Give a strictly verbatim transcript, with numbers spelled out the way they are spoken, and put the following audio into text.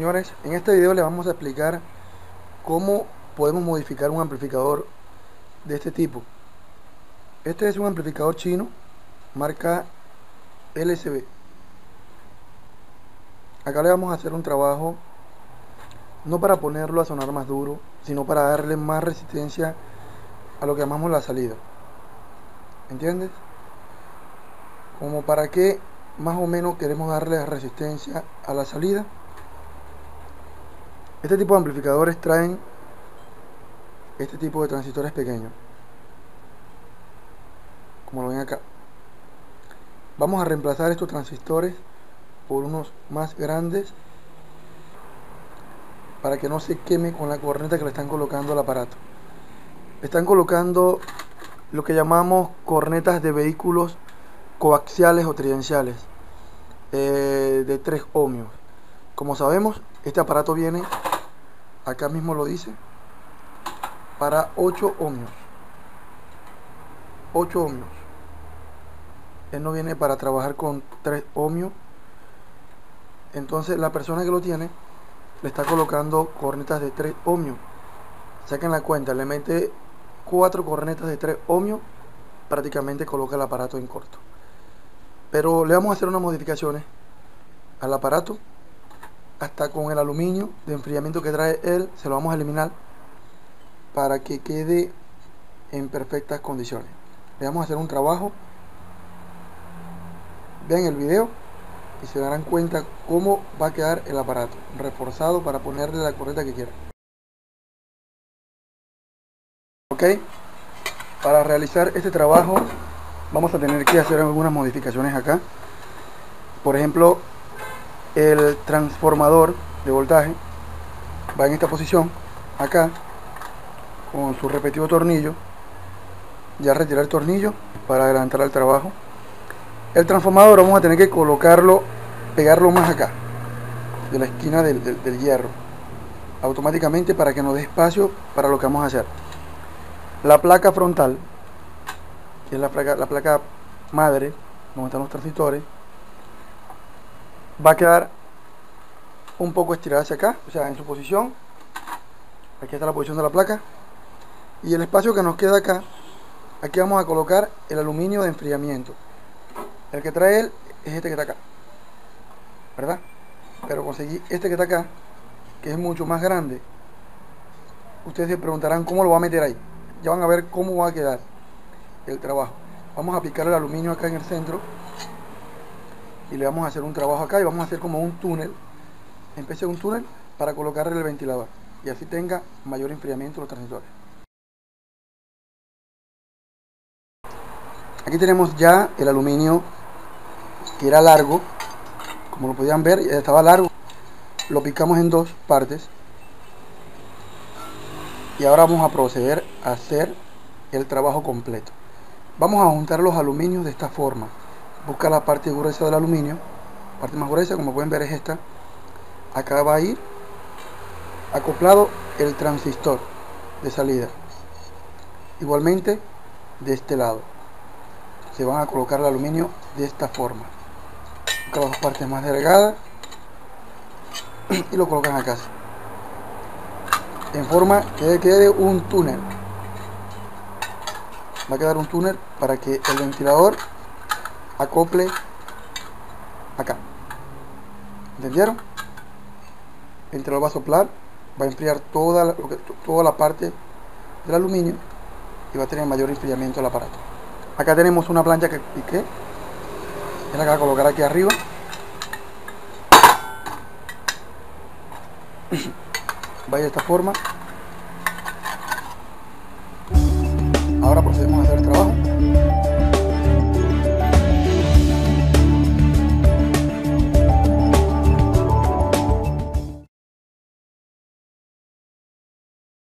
Señores, en este video les vamos a explicar cómo podemos modificar un amplificador de este tipo. Este es un amplificador chino, marca L S B. Acá le vamos a hacer un trabajo, no para ponerlo a sonar más duro, sino para darle más resistencia a lo que llamamos la salida. ¿Entiendes? Como para que más o menos queremos darle resistencia a la salida. Este tipo de amplificadores traen este tipo de transistores pequeños, como lo ven acá. Vamos a reemplazar estos transistores por unos más grandes para que no se queme con la corneta que le están colocando al aparato. Le están colocando lo que llamamos cornetas de vehículos coaxiales o tridenciales eh, de tres ohmios. Como sabemos, este aparato viene, acá mismo lo dice, para ocho ohmios. ocho ohmios. Él no viene para trabajar con tres ohmios. Entonces la persona que lo tiene le está colocando cornetas de tres ohmios. Saquen la cuenta, le mete cuatro cornetas de tres ohmios, prácticamente coloca el aparato en corto. Pero le vamos a hacer unas modificaciones al aparato, hasta con el aluminio de enfriamiento que trae él, se lo vamos a eliminar para que quede en perfectas condiciones. Le vamos a hacer un trabajo. Vean el video y se darán cuenta cómo va a quedar el aparato reforzado para ponerle la corneta que quiera. Ok, para realizar este trabajo vamos a tener que hacer algunas modificaciones acá. Por ejemplo, el transformador de voltaje va en esta posición acá con su respectivo tornillo. Ya retirar el tornillo para adelantar el trabajo. El transformador vamos a tener que colocarlo, pegarlo más acá de la esquina del, del, del hierro, automáticamente, para que nos dé espacio para lo que vamos a hacer. La placa frontal, que es la placa, la placa madre, donde están los transistores, va a quedar un poco estirada hacia acá, o sea, en su posición. Aquí está la posición de la placa. Y el espacio que nos queda acá, aquí vamos a colocar el aluminio de enfriamiento. El que trae él es este que está acá, ¿verdad? Pero conseguí este que está acá, que es mucho más grande. Ustedes se preguntarán cómo lo va a meter ahí. Ya van a ver cómo va a quedar el trabajo. Vamos a aplicar el aluminio acá en el centro y le vamos a hacer un trabajo acá, y vamos a hacer como un túnel, en especie de un túnel, para colocarle el ventilador y así tenga mayor enfriamiento los transistores. Aquí tenemos ya el aluminio, que era largo, como lo podían ver, ya estaba largo. Lo picamos en dos partes y ahora vamos a proceder a hacer el trabajo completo. Vamos a juntar los aluminios de esta forma. Busca la parte gruesa del aluminio, la parte más gruesa, como pueden ver, es esta. Acá va a ir acoplado el transistor de salida. Igualmente de este lado se van a colocar el aluminio de esta forma. Busca las dos partes más delgadas y lo colocan acá, en forma que quede un túnel. Va a quedar un túnel para que el ventilador acople acá. ¿Entendieron? El ventilador va a soplar, va a enfriar toda la, toda la parte del aluminio y va a tener mayor enfriamiento el aparato. Acá tenemos una plancha que piqué, es la que va a colocar aquí arriba. Va de esta forma. Ahora procedemos a hacer el trabajo.